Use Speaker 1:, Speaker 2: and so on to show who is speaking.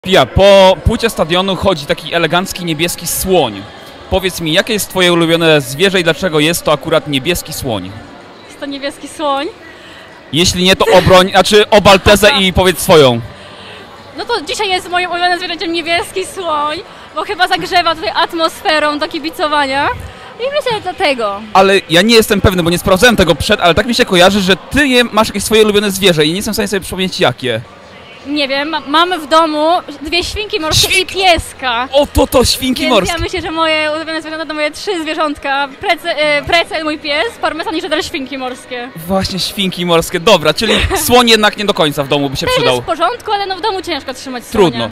Speaker 1: Pia, po płycie stadionu chodzi taki elegancki niebieski słoń. Powiedz mi, jakie jest twoje ulubione zwierzę i dlaczego jest to akurat niebieski słoń?
Speaker 2: Jest to niebieski słoń.
Speaker 1: Jeśli nie, to obal tezę i powiedz swoją.
Speaker 2: No to dzisiaj jest moim ulubionym zwierzęciem niebieski słoń, bo chyba zagrzewa tutaj atmosferą do kibicowania. I myślę, że dlatego.
Speaker 1: Ale ja nie jestem pewny, bo nie sprawdzałem tego ale tak mi się kojarzy, że ty masz jakieś swoje ulubione zwierzę i nie jestem w stanie sobie przypomnieć jakie.
Speaker 2: Nie wiem, mamy w domu 2 świnki morskie i pieska.
Speaker 1: O, to świnki
Speaker 2: Więc
Speaker 1: morskie.
Speaker 2: ja myślę, że moje ulubione zwierzęta to moje 3 zwierzątka. Precel, mój pies, parmesan i żaden świnki morskie.
Speaker 1: Właśnie, świnki morskie. Dobra, czyli słoń jednak nie do końca w domu by się
Speaker 2: Też
Speaker 1: przydał.
Speaker 2: jest w porządku, ale no w domu ciężko trzymać słonia.
Speaker 1: Trudno.